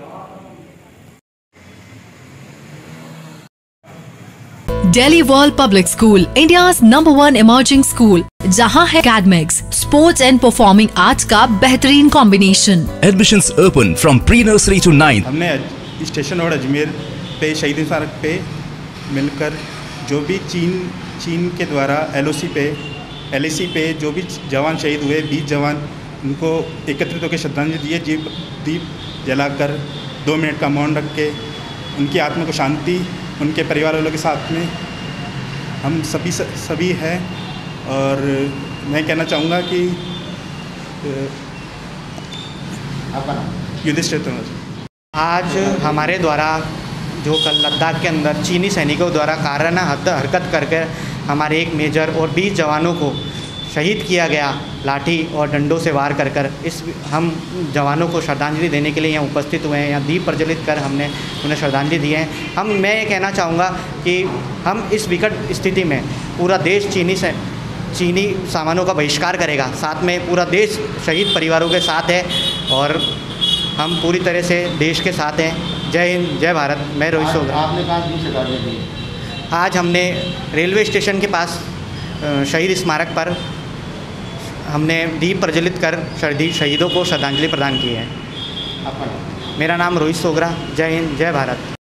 Delhi World Public School, India's #1 emerging school, जहां है academics, sports and performing arts का बेहतरीन combination. Admissions open from pre-nursery to 9th। हमने station road Ajmer पे शहीद स्मारक पे मिलकर जो भी चीन के द्वारा LOC पे जो भी जवान शहीद हुए 20 जवान, उनको एकत्रित होकर श्रद्धांजलि दिए। दीप जलाकर 2 मिनट का मौन रख के उनकी आत्मा को शांति, उनके परिवार वालों के साथ में हम सभी हैं। और मैं कहना चाहूँगा कि युधिष्ठिर तंवर आज हमारे द्वारा जो कल लद्दाख के अंदर चीनी सैनिकों द्वारा काराना हरकत करके हमारे एक मेजर और 20 जवानों को शहीद किया गया लाठी और डंडों से वार कर हम जवानों को श्रद्धांजलि देने के लिए यहाँ उपस्थित हुए हैं। यहाँ दीप प्रज्वलित कर हमने उन्हें श्रद्धांजलि दी है। मैं ये कहना चाहूँगा कि हम इस विकट स्थिति में पूरा देश चीनी सामानों का बहिष्कार करेगा, साथ में पूरा देश शहीद परिवारों के साथ है और हम पूरी तरह से देश के साथ हैं। जय हिंद, जय भारत। मैं रोहित सोगरा। आपने कहाँ की श्रद्धांजलि दी? आज हमने रेलवे स्टेशन के पास शहीद स्मारक पर हमने दीप प्रज्वलित कर शहीदों को श्रद्धांजलि प्रदान की है। आपका नाम? मेरा नाम रोहित सोगरा। जय हिंद, जय भारत।